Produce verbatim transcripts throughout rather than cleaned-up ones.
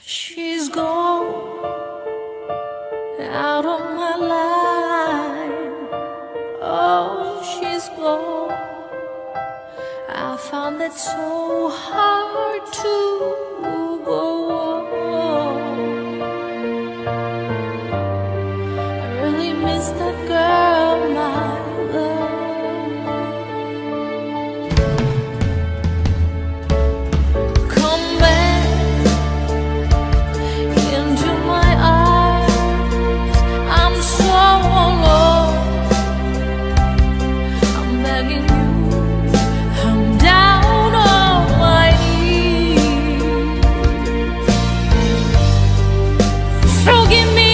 She's gone out of my life. Oh, she's gone. I found it so hard to go on. I really miss that girl, my love. Come back into my eyes. I'm so alone. I'm begging you. I'm down on my knees. Forgive me,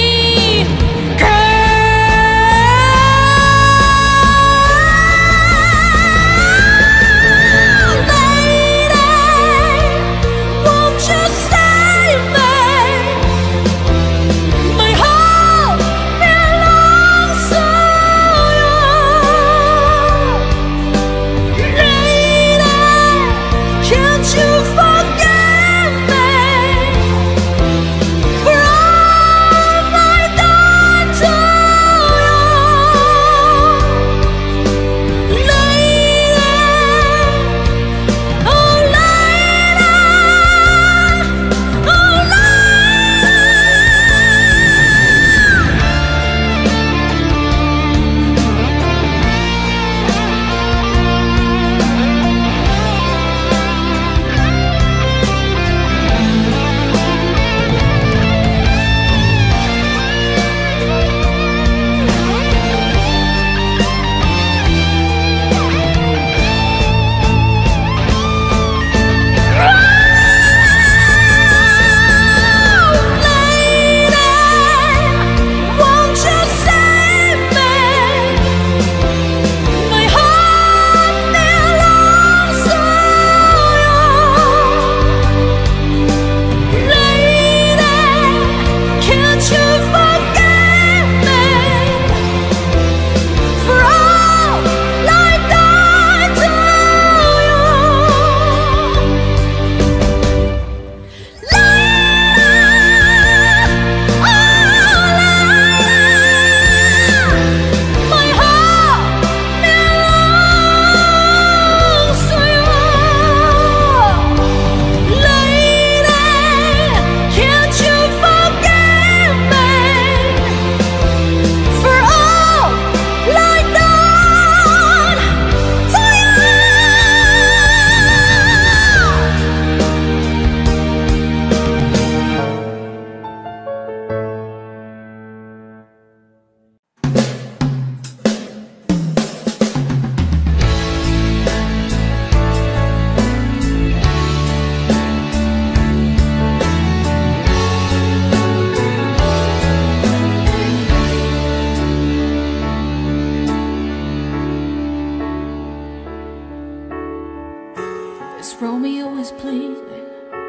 this Romeo is bleeding,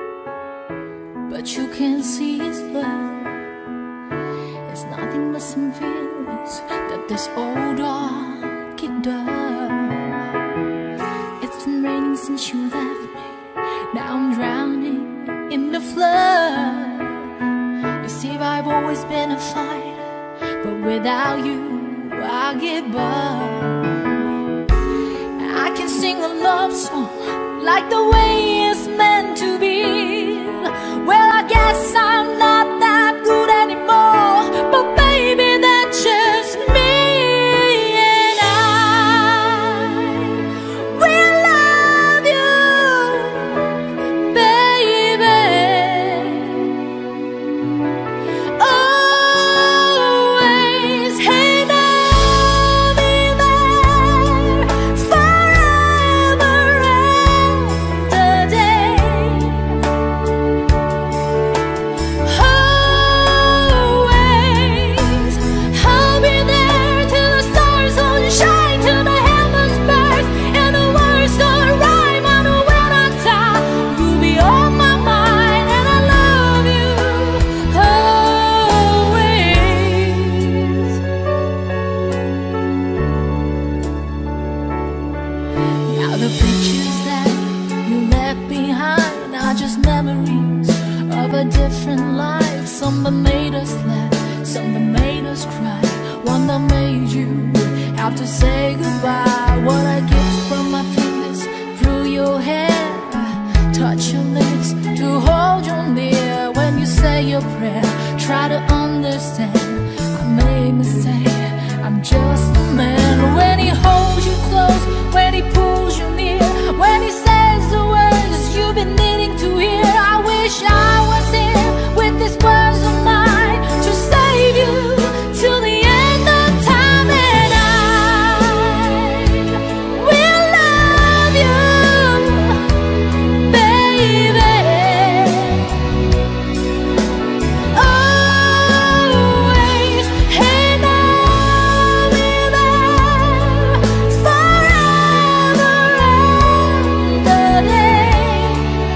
but you can't see his blood. It's nothing but some feelings that this old dog kicked up. It's been raining since you left me. Now I'm drowning in the flood. You see, I've always been a fighter, but without you, I give up. I can sing a love song like the way it's meant to be. Well, I guess I'm not that good anymore, but baby, that's just me, and I will love you, baby, always. Hey, now be there forever and a day. a different life. Some that made us laugh, some that made us cry, one that made you have to say goodbye. What I get from my fingers through your hair, touch your lips to hold you near. When you say your prayer, try to understand. I made a mistake, I'm just a man. When he holds you close, when he pulls you near, when he says the words you've been needing to hear. I wish I was here with these words of mine to save you till the end of time. And I will love you, baby, always. And I'll be there forever and a day.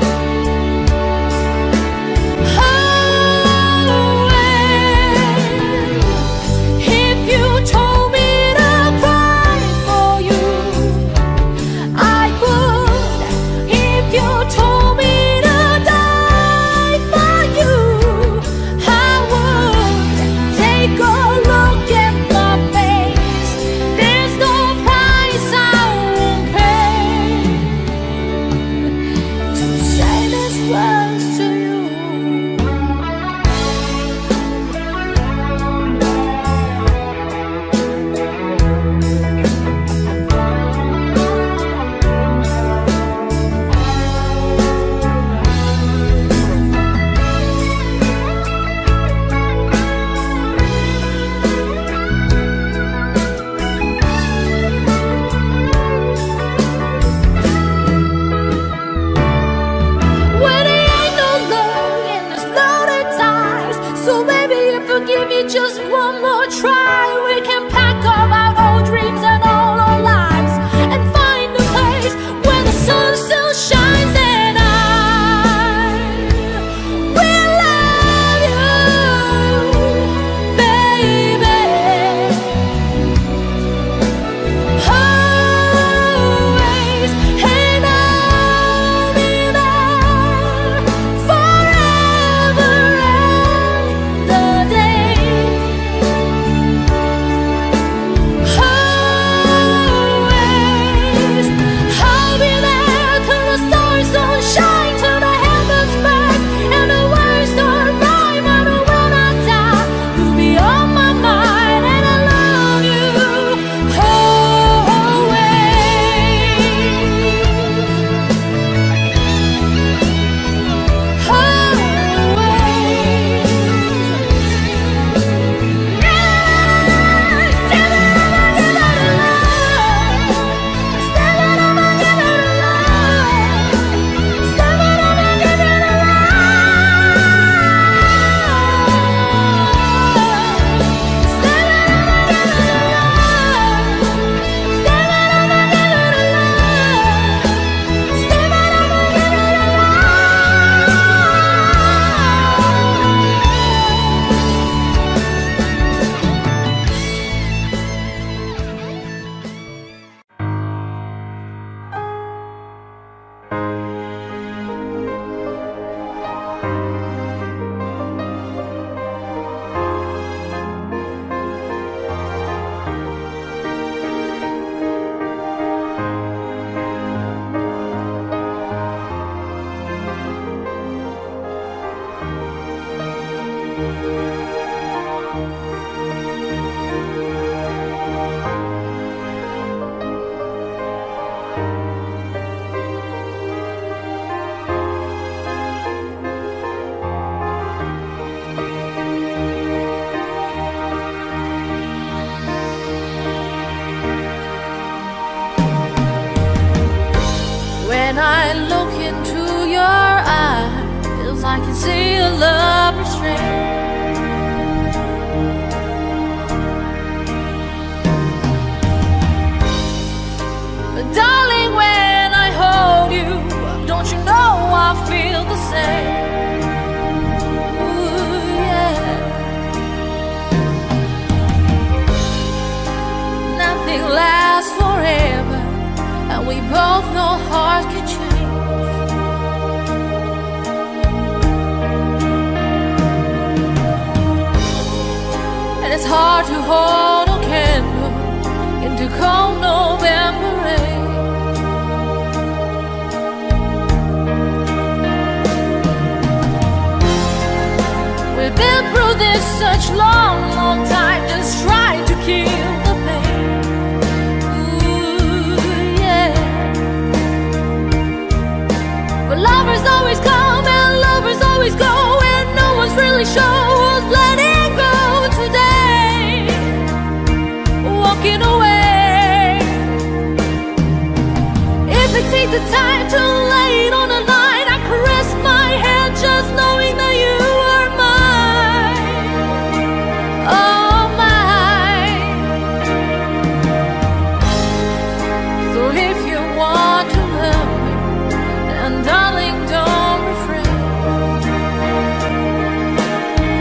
Always. If you told me to cry for you, I would. If you told me to die for you, I would. Take a look at my face, there's no price I won't pay to say these words to you. When there ain't no love and there's no ties, so baby, if you give me just one more try, we can pack up our old dreams and all our lives and find a place where the sun still shines. And I will love you, baby, always. And I'll be there forever and a day. Always. I'll be there till the stars don't shine, till the heavens burn and the words don't rhyme. And when I die, you'll be on my mind, and I love you when I look into your eyes. I can see a love restraint. But darling, when I hold you, don't you know I feel the same? Ooh, yeah. Nothing lasts forever, and we both know hearts can change. to hold a candle into cold November rain. We've been through this such long, long time, just trying to kill the pain. Ooh, yeah. But lovers always come and lovers always go, and no one's really sure who's letting go today, walking away. If it takes the time to lay it on the line, I caress my hand just knowing that you are mine, oh mine. So if you want to love me, then darling, don't refrain.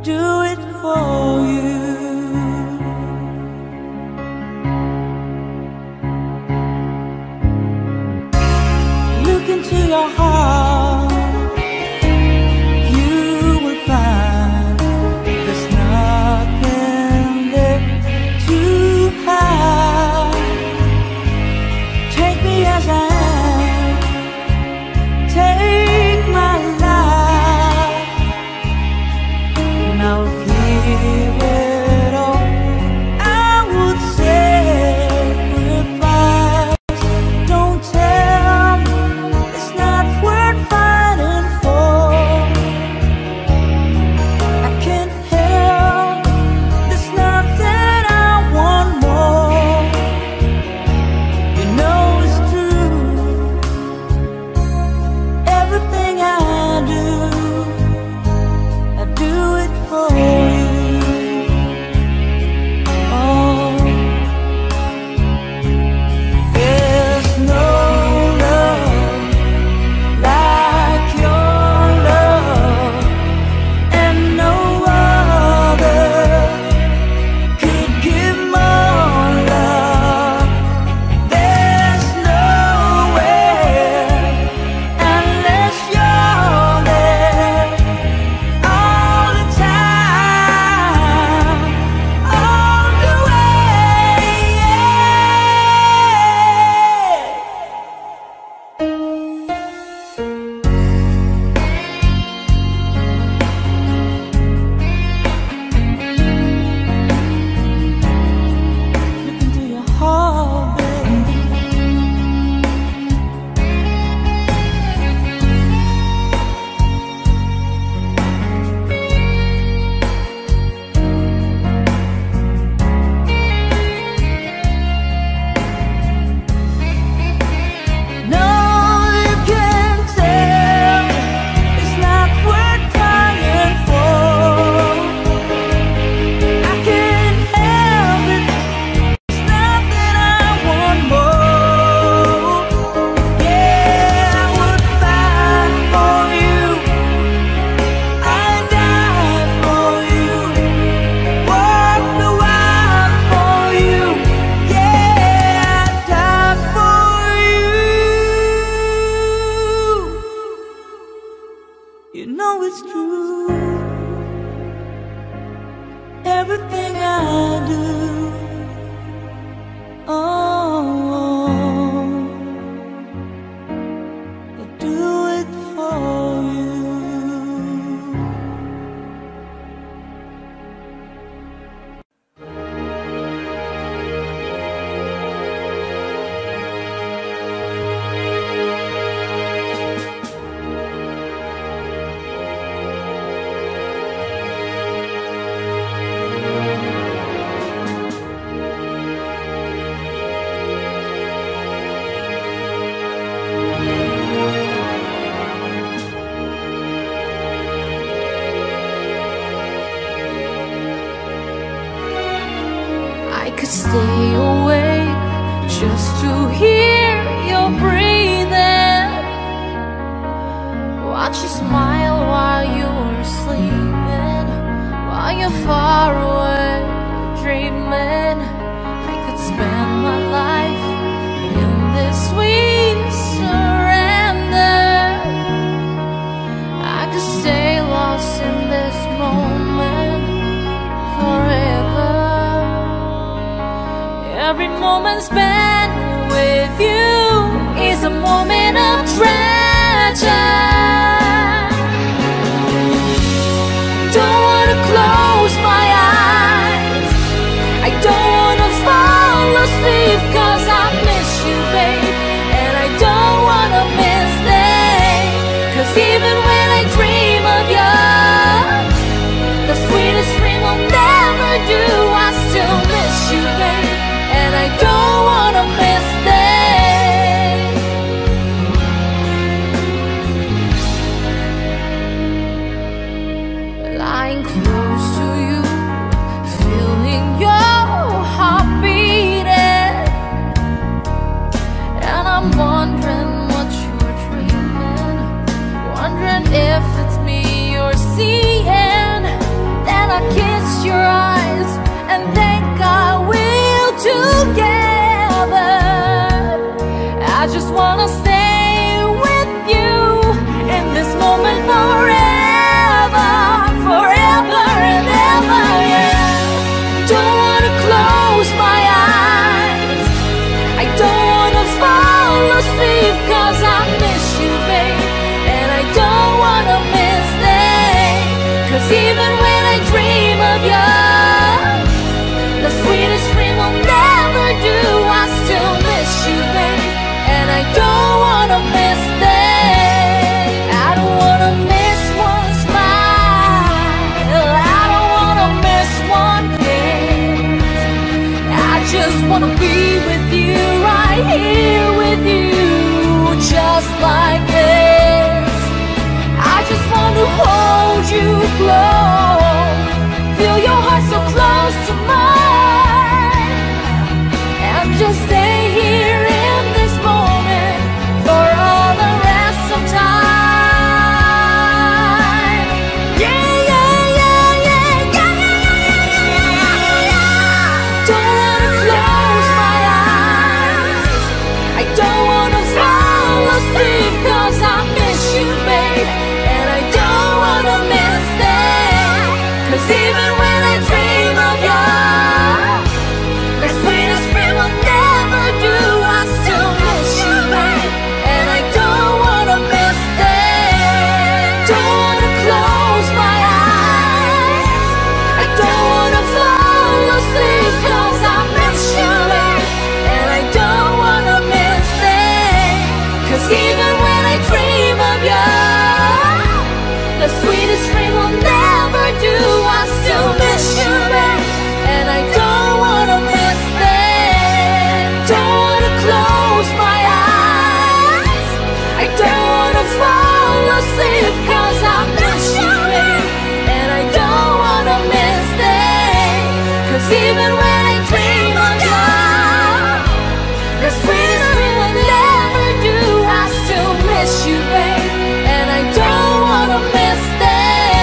do it for you. Look into your heart, you will find there's nothing there to hide. Take me as I am, take my life, and I'll give it all. I would sacrifice. Don't tell me it's not worth fighting for. I can't help, there's nothing I want more. You know it's true, everything I do, I do it for you. Oh, there's no love like your love, and no other could give more love. There's nowhere unless you're there all the time, all the way. Look into your heart, baby. No, you can't tell it's not worth trying for. I can't help it, it's nothing I want more. Yeah, I would fight for you, I'd die for you, walk the wild for you. Yeah, I'd die for you. You know it's true, everything I do. Oh, I do it for you. I could stay awake just to hear your breathing, watch you smile while you're sleeping, while you're far away dreaming. I could spend my life in this sweet surrender. I could stay lost in this moment forever. Every moment spent with you is a moment of treasure. Don't wanna close my eyes, I don't wanna fall asleep, 'cause I miss you, babe, and I don't wanna miss them. 'Cause even when I dream of you, the sweetest dream I'll never do, I still miss you, babe, and I don't wanna miss them. like this. I just want to hold you close, feel your heart so close to mine, and just stay here in this moment for all the rest of time. Yeah, yeah, yeah, yeah, yeah, yeah, yeah, yeah, yeah. Don't wanna close my eyes, I don't wanna fall asleep, 'cause I miss you, babe, and I don't wanna miss that. 'Cause even when I dream of you, the sweetest dream will never do. I still miss you, babe, and I don't wanna miss that. Don't wanna close my eyes, I don't wanna fall asleep, 'cause I miss you, babe, and I don't wanna miss that. 'Cause even when I dream of you, the sweetest dream will never do. I still miss you, babe, and I don't wanna miss that. Don't wanna close my eyes, I don't wanna fall asleep, 'cause I miss you, babe, and I don't wanna miss that. 'Cause even when I dream of you, the sweetest dream will never do. I still miss you, babe, and I don't wanna miss that.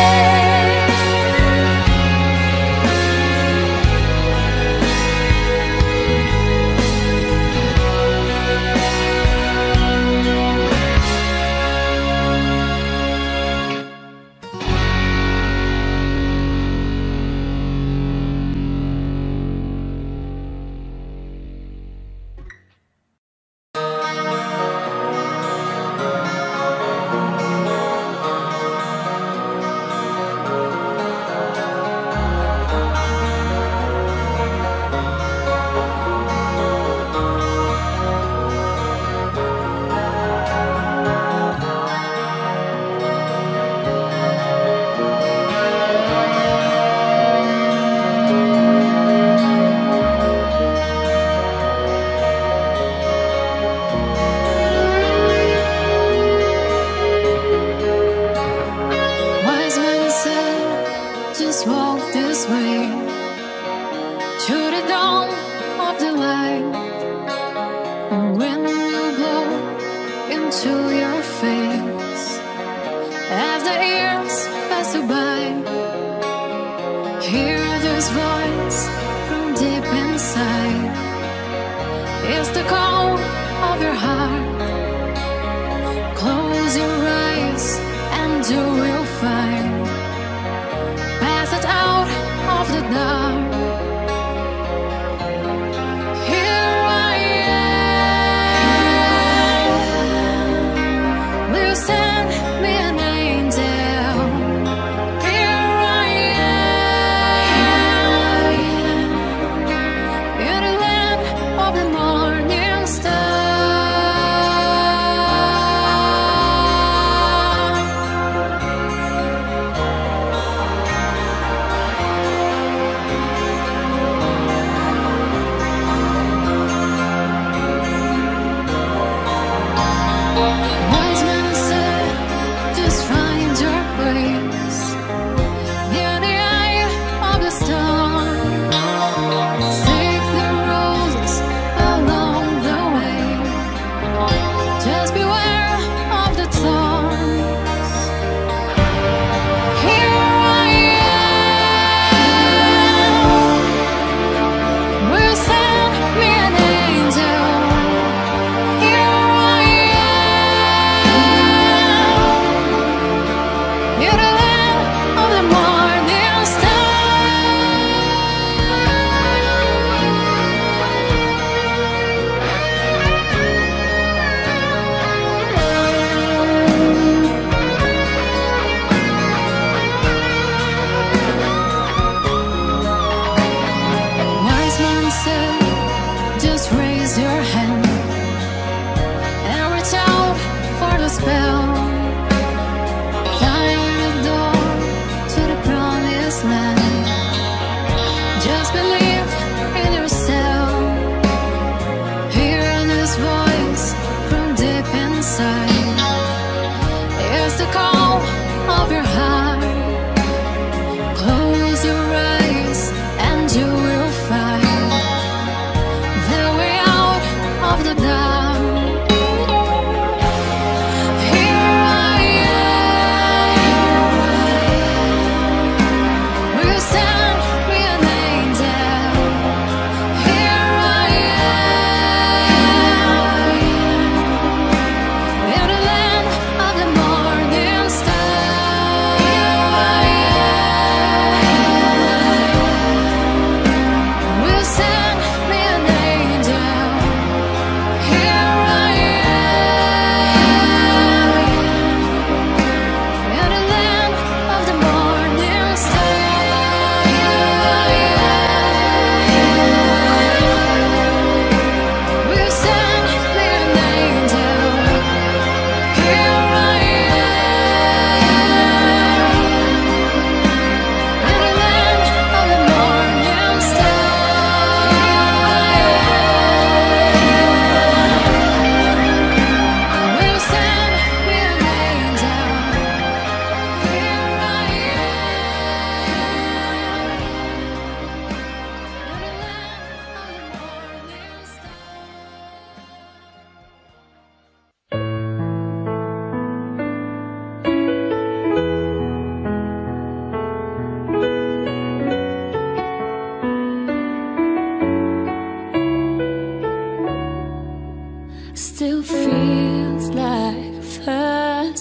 Wise men said, just walk this way to the dawn of the light. And when you blow into your face, as the years pass you by, hear this voice from deep inside. It's the call of your heart. Close your eyes and you will find, pass it out of the dark. Here I am, will you send me an angel? Here I am, in the land of the morning star.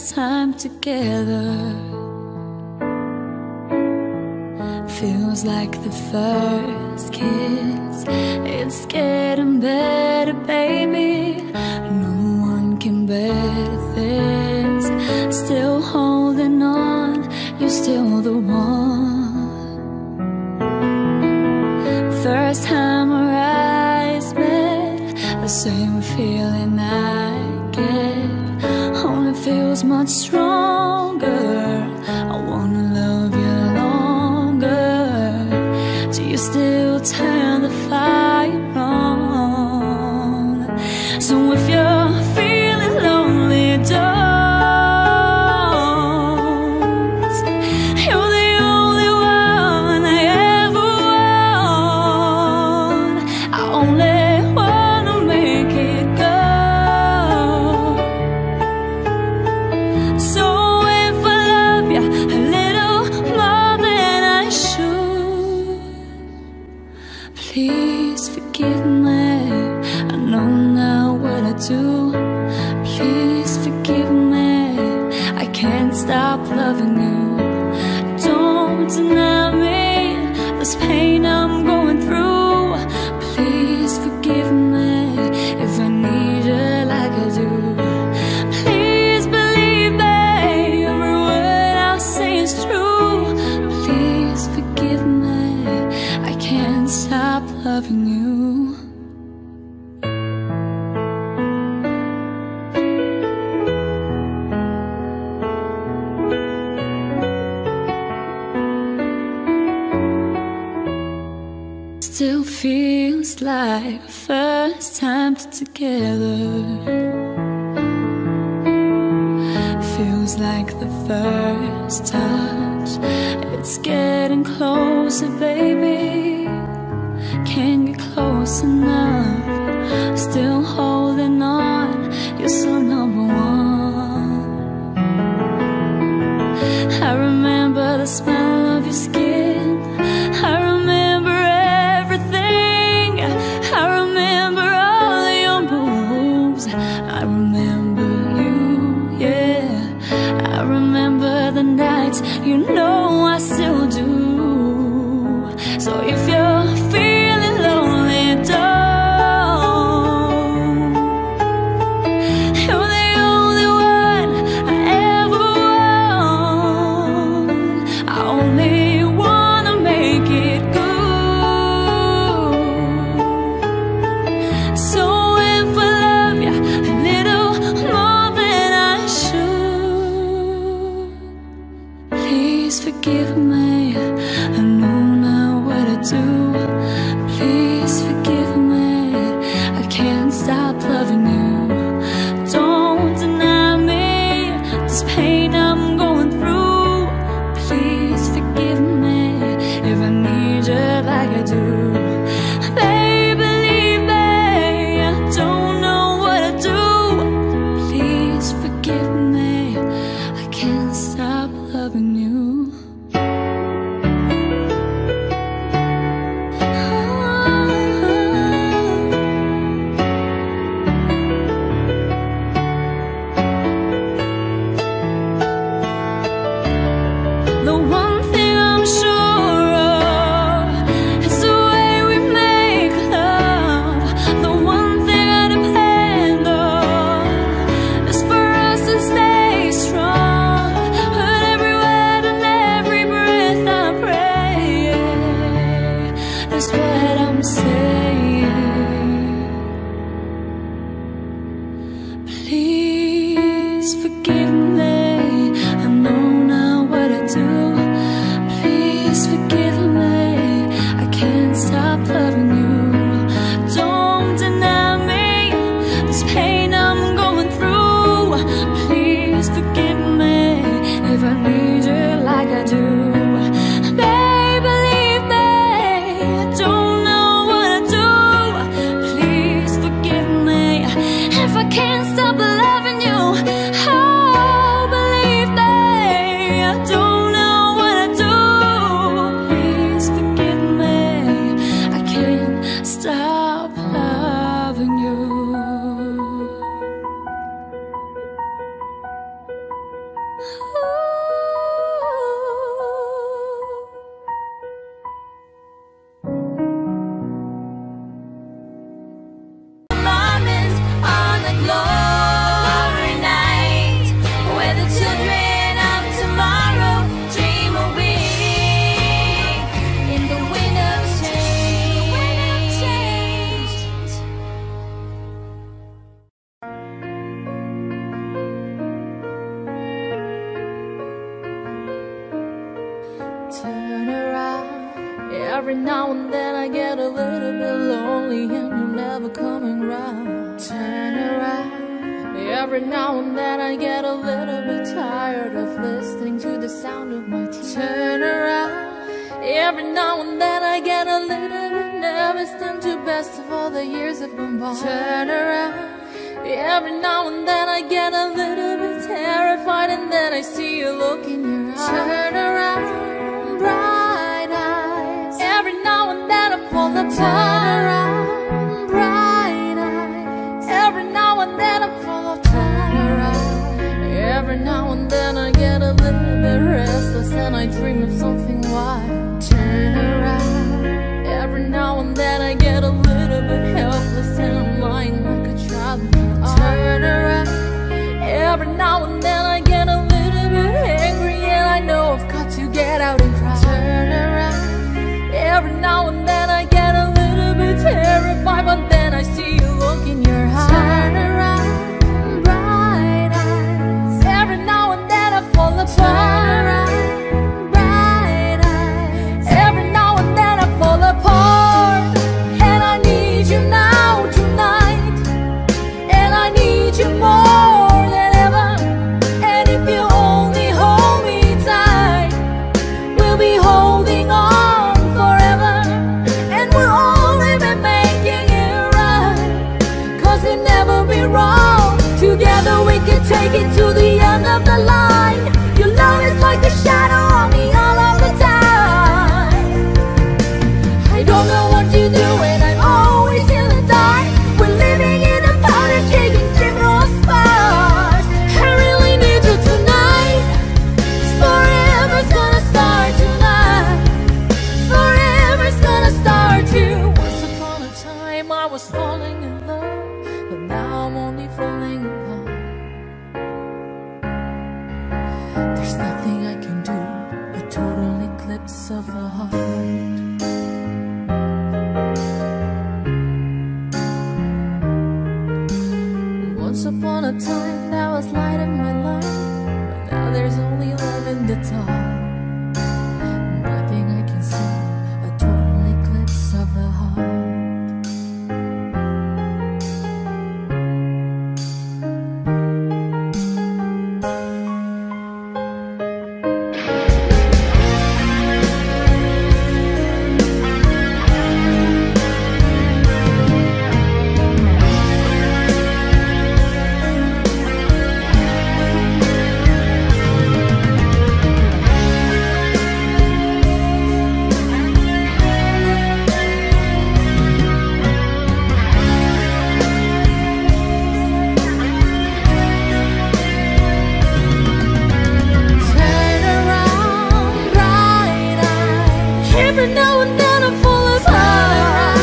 first time together. Feels like the first kiss. It's getting better, baby. No one can better this. Still holding on, you're still the one. First time our eyes met, the same feeling I get. Only feels much stronger. I wanna love you longer. Do you still turn the fire on? So if you're feeling lonely, don't. You're the only one I ever want. I only wanna make it go. So if I love you a little more than I should, please forgive me. I know now what I do. Please forgive me. I can't stop loving you. Don't deny me this pain I'm going through. Please forgive me if I need you like I do. Please believe me, every word I say is true. Please forgive me. I can't stop loving you. Still feels like first time together. Feels like the first touch. It's getting closer, baby. Can't get close enough. Still holding on, you're so number one. I remember the smell of your skin. I remember everything. I remember all your moves. I remember you, yeah. I remember the nights, you know I still do. So if you're feeling lonely, don't. You're the only one I ever want. I only wanna make it good. So if I love you a little more than I should, please forgive me. I know now what I do. Please forgive me. I can't stop loving you. Don't deny me this pain I'm going through. Please forgive me if I need you like I do. Baby, leave me. I don't know what I do. Please forgive me. I can't stop loving you. The one thing I'm sure of is the way then I get a little bit lonely and you're never coming round. Turn around. Every now and then I get a little bit tired of listening to the sound of my tears. Turn around. Every now and then I get a little bit nervous and too best of all the years have gone by. Turn around. Every now and then I get a little bit terrified and then I see you look in your eyes. Turn around, bright eyes. Every now and then I fall apart. Turn around, bright eyes. Every now and then I fall apart. Turn around. Every now and then I get a little bit restless and I dream of something wild. Turn around. Every now and then I get a little bit helpless and I'm lying like a child. Turn around. Every now and then I get a little bit angry and I know I've got to get out and cry. Turn around. Every now and then I get a little bit terrified, but then I see you look in your eyes. Turn around, bright eyes. Every now and then I fall apart. Turn around, bright eyes. Every now and then I fall apart, and I need you now tonight, and I need you more than ever. And if you only hold me tight, we'll be holding on forever, and we'll only be making it right, 'cause we'll never be wrong. Together we can take it to the end of the line. Your love is like a shadow on me all of the time. I don't know what to do and I'm always in the dark. We're living in a powder keg and criminal sparks. I really need you tonight. Forever's gonna start tonight. Forever's gonna start too. Once upon a time I was falling in love, but now I'm only falling apart. There's nothing I can do, a total eclipse of the heart. Once upon a time there was light in my life, but now there's only love in the dark. Nothing I can see, a total eclipse of the heart. Every now and then I fall apart.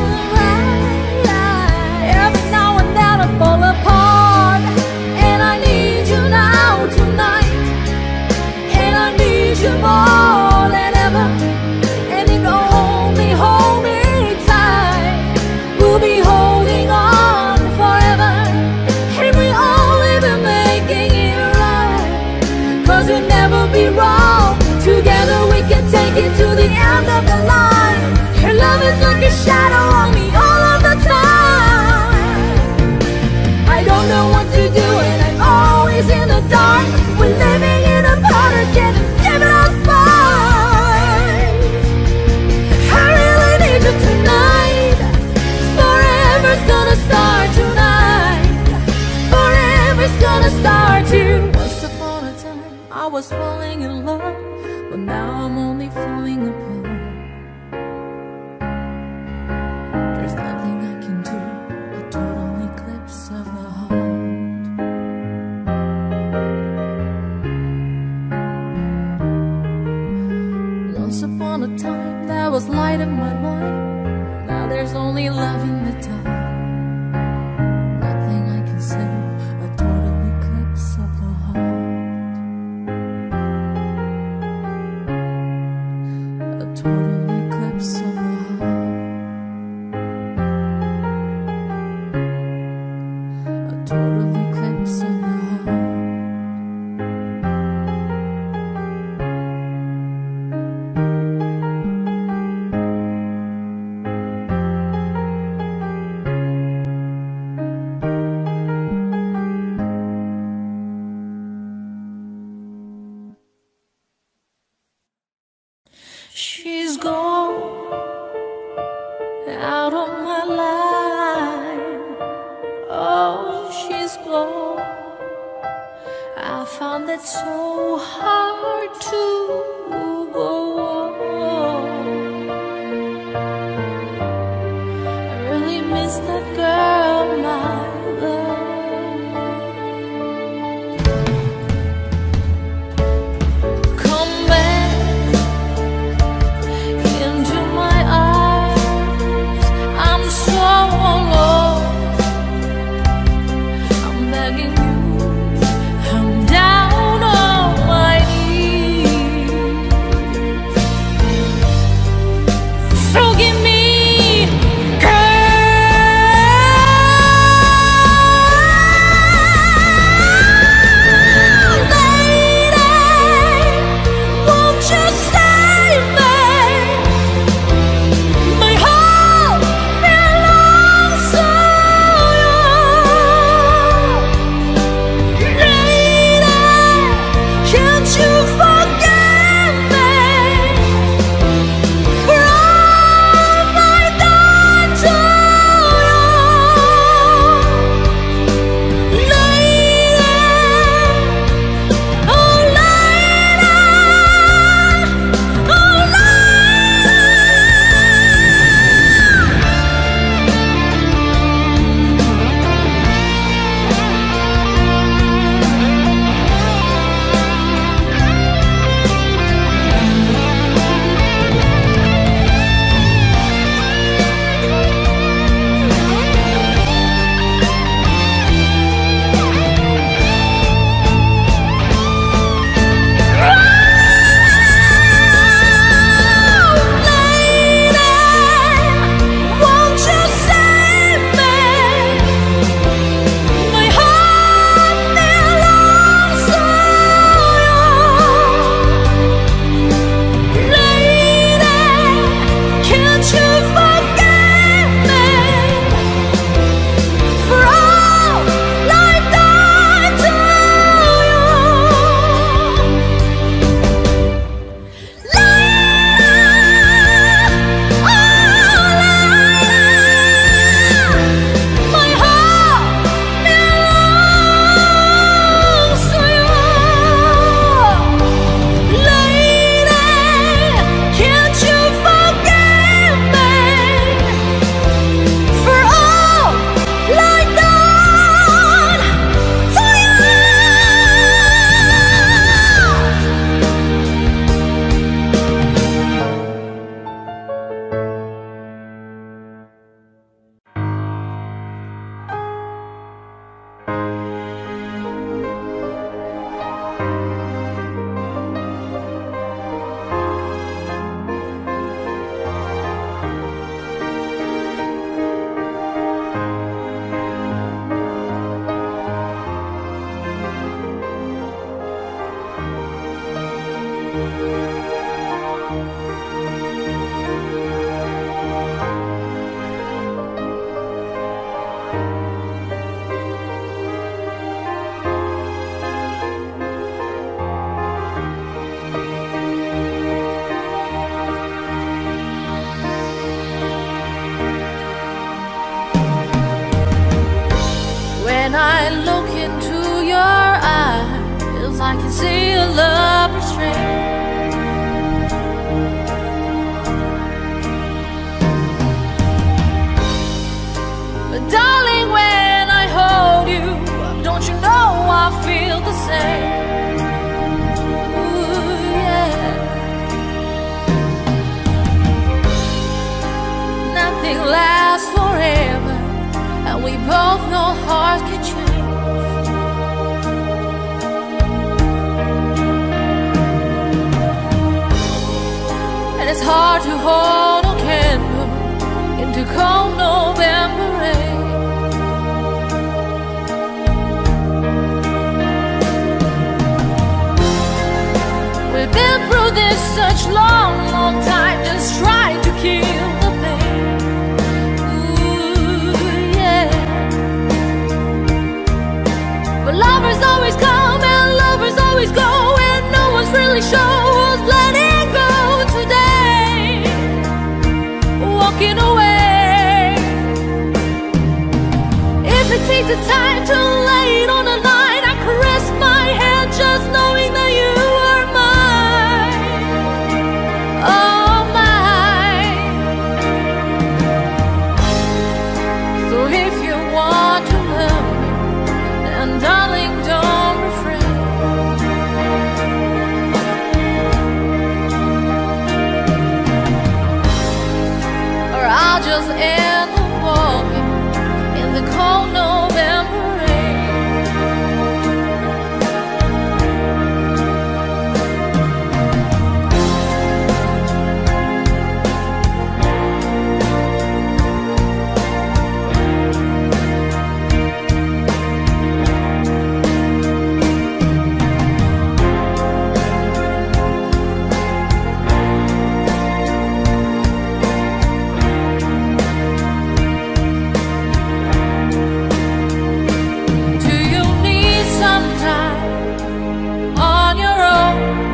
Every now and then I fall apart, and I need you now tonight, and I need you more than ever. And if you only hold me tight, we'll be holding on forever, and we only be making it right, 'cause we'll never be wrong. Together we can take it to the end of the line. Your love is like a shadow on me all of the time. I don't know what to do and I'm always in the dark. We're living in a powder keg and giving us fight. I really need you tonight. Forever's gonna start tonight. Forever's gonna start too. Once upon a time I was falling in love, but now I'm only falling apart. There's nothing I can do, a total eclipse of the heart. Once upon a time there was light in my life, now there's only love in the dark. Nothing I can say, a total eclipse of the heart. Total eclipse of the heart. A total eclipse of the heart. out of my life. Oh, she's gone. I found it so hard to go on. I really miss that girl, my love. Come back into my arms. I'm so alone. I'm begging you. I'm down on my knees. Forgive me, girl. Lady, won't you save me? My heart belongs to you. Lady, can't you forgive me for all I've done to you? Lady, oh lady, oh When I look into your eyes, I can see a love restraint. But darling, when I hold you, don't you know I feel the same? Ooh, yeah. Nothing lasts forever, and we both know hearts can change. And it's hard to hold a candle into cold November rain. We've been through this such long, long time, just trying to kill the pain. Ooh, yeah. But lovers always come and lovers always go, and no one's really sure who's letting go today. take the time to lay it on the line. I caress my head just knowing that you are mine. Oh, mine. So if you want to love me, then darling, don't refrain. Or I'll just end up walking in the cold November rain. Do you need some time on your own?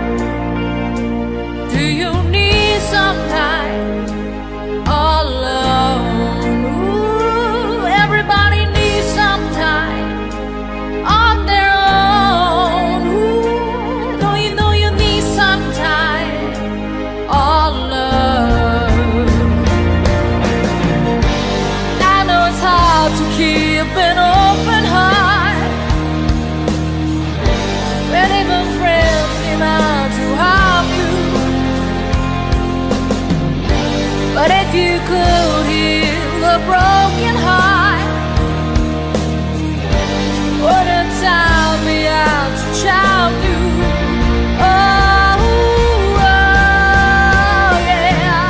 Do you need some time all alone? Ooh, everybody needs some time on their own. Ooh, don't you know you need some time all alone? I know it's hard to keep an open heart when even friends seem out to harm you. But if you could heal a broken heart, wouldn't time be out to charm you? Oh, oh, yeah.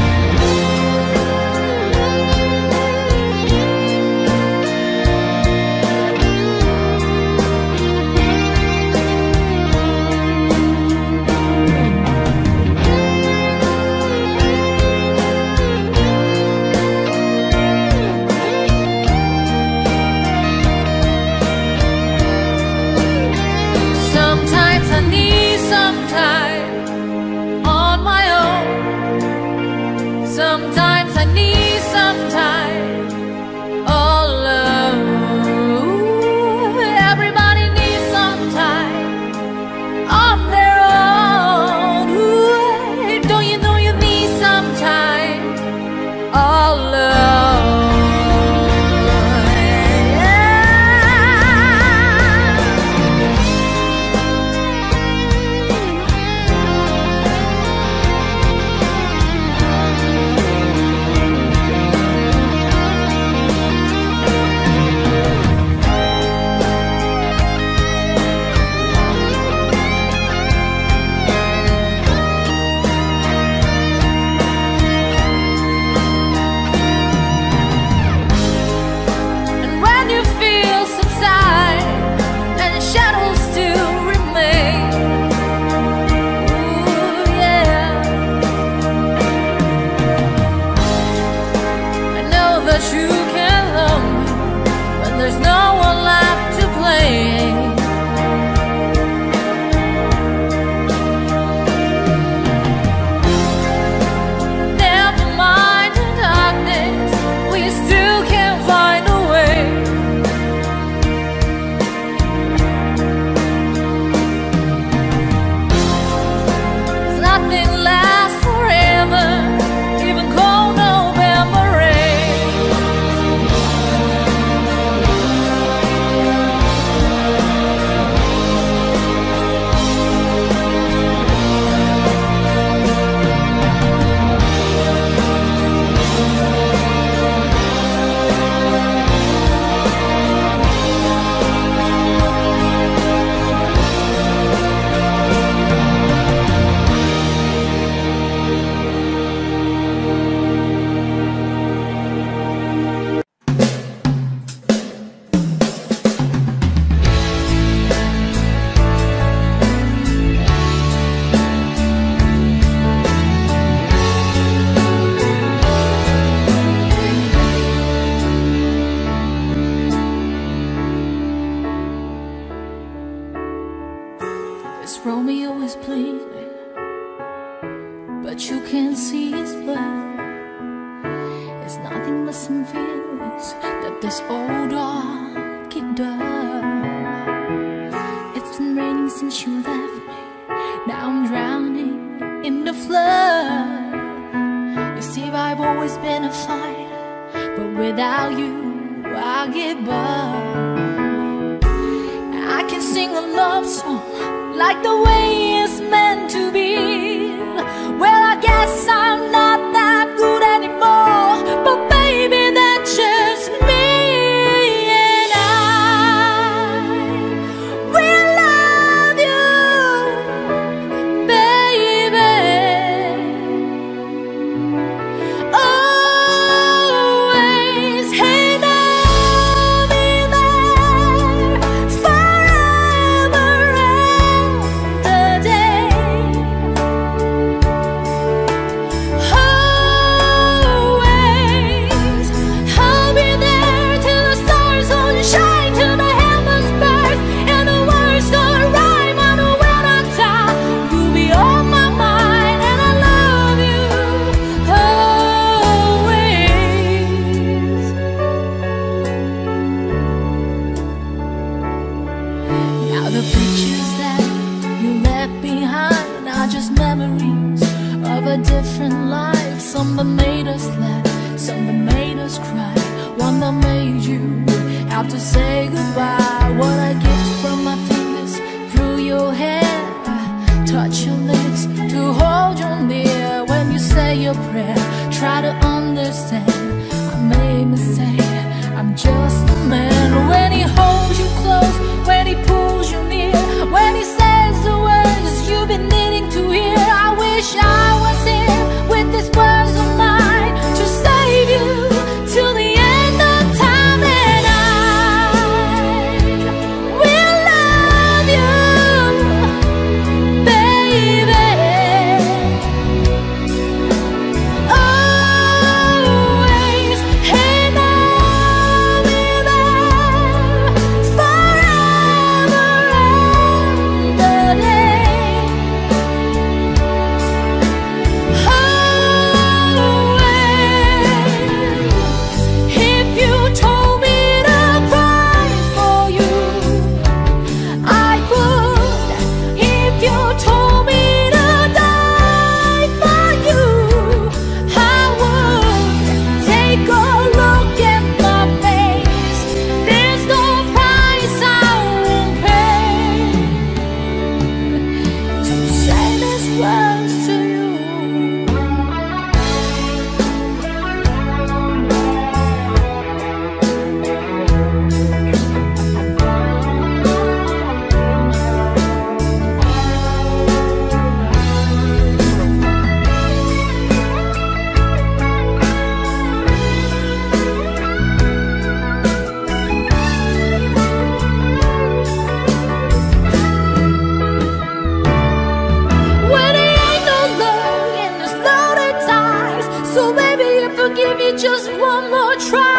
Sometimes I need some time on my own. Sometimes I need some time all alone. Ooh, everybody needs some time on their own. Ooh, don't you know you need some time all alone? And when you feel subside and shadows still remain, ooh, yeah, I know that you can love me when there's no one left to blame. Never mind the darkness, we still can find a way. Cause nothing lasts forever, even cold November rain. This Romeo is bleeding, but you can't see his blood. It's nothing but some feeling feelings that this old dog kicked up. It's been raining since you left me. Now I'm drowning in the flood. You see, I've always been a fighter, but without you, I give up. I can sing a love song like the way it's meant to be. Well, I guess I'm not that good anymore, but baby, that's just me. And I will love you, baby, always. And I'll be there forever and a day. Always, I'll be there till the stars don't shine, till the heavens burst and the words don't rhyme. I know when I die, you'll be on my mind, and I love you always. Now the pictures that you left behind are just memories of a different life. Some that made us laugh, some that made us cry, one that made you have to say goodbye. What a gift from my fingers through your hair, touch your lips to hold you near. When you say your prayer, try to understand. I made a mistake, I'm just a man. When he holds you close, when he pulls you near, when he says the words you've been needing to hear, I wish I was here with these words of mine to save you till the end of time. And I will love you, baby, always. And I'll be there forever and a day. Always. If you told me to cry for you, I would. If you told me to die for you, I would. Take a look at my face, there's no price I won't pay to say these words to you. When there ain't no love and there's no ties, so baby, if you give me just one more try,